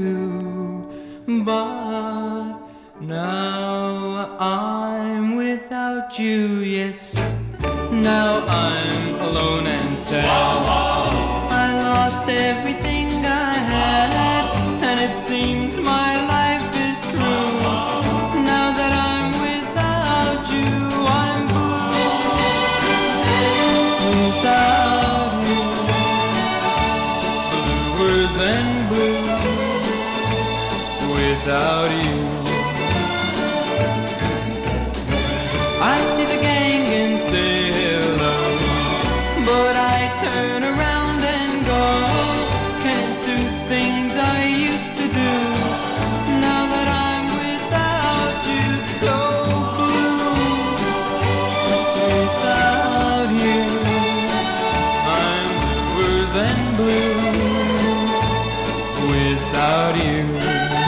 But now I'm without you, yes. Now I'm alone and sad. I lost everything I had, and it seems my life is through. Now that I'm without you, I'm blue. Without you, bluer than blue. Without you, I see the gang and say hello, but I turn around and go. Can't do things I used to do, now that I'm without you, so blue. Without you, I'm bluer than blue. Without you.